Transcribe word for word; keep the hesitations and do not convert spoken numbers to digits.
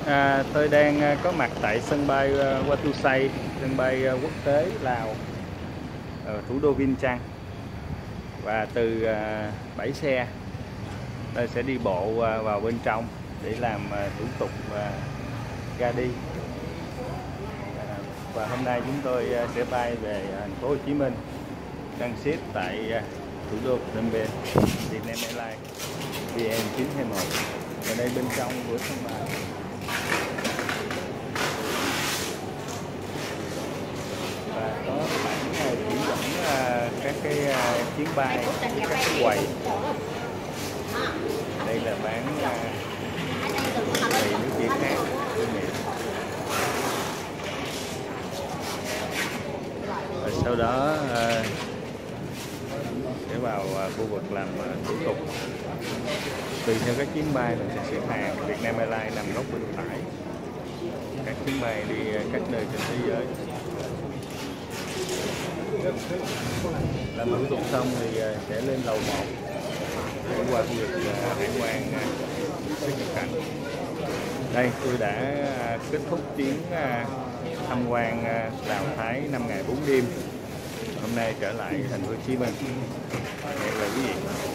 À, tôi đang có mặt tại sân bay Watusay, sân bay quốc tế Lào, ở thủ đô Vientian. Và từ bãi xe tôi sẽ đi bộ vào bên trong để làm thủ tục ra đi. Và hôm nay chúng tôi sẽ bay về thành phố Hồ Chí Minh, đăng ship tại thủ đô Phnom Penh, Vietnam Airlines V N chín hai một. Ở đây bên trong của sân bay và có bản chỉ dẫn các cái chuyến bay, các cái quầy. Đây là bán quầy nước chia khác. Và sau đó sẽ vào khu vực làm thủ tục. Tùy theo các chuyến bay mình sẽ xếp hàng. Vietnam Airlines nằm góc bên phải. Các chuyến bay đi các nơi trên thế giới. Làm thủ tục xong thì sẽ lên lầu một để qua khu vực hải quan xuất nhập cảnh. Đây, tôi đã kết thúc chuyến tham quan Lào Thái năm ngày bốn đêm. Hôm nay trở lại thành phố Hồ Chí Minh. Hẹn gặp lại quý vị.